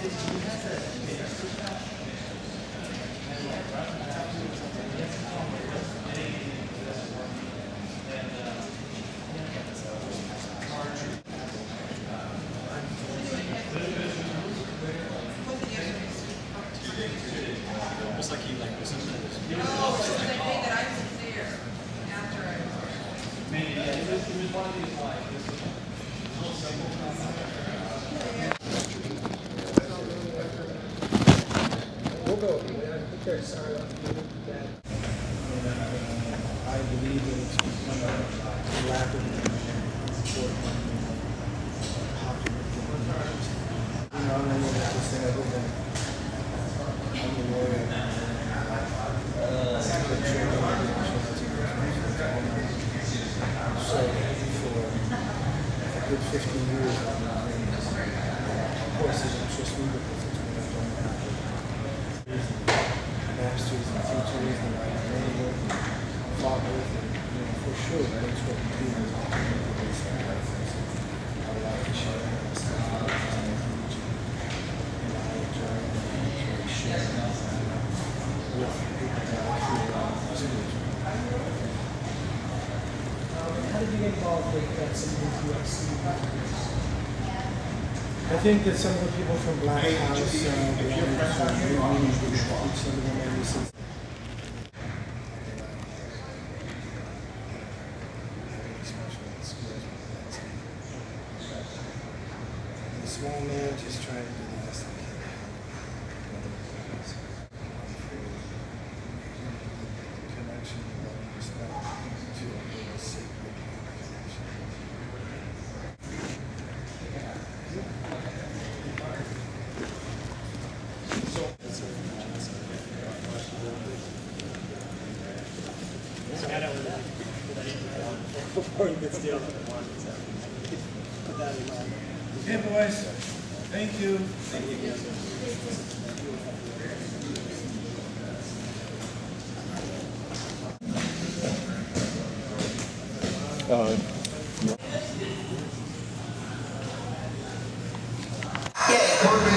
Almost like he like was something. Oh, because I think that I was there after I was. Maybe yeah, it was one of these like We'll go. Okay, sorry. I believe that it's become a lack of support. You know, I don't know what this thing I did. I'm a lawyer. So for a good 15 years, of course, it's just me because it's what I've done. Masters and teachers and I trained with and fought with, and for sure that's what we do is we do this and I would like to share my stuff and I enjoy sharing with people that I feel How did you get involved with some of these UFC fighters? I think that some of the people from Black House wanted to really teach some of them maybe since the small man just trying to do the best I can. Connection, respect to a sacred connection. Before you could steal them. Put that in mind. Hey boys, thank you. Yeah,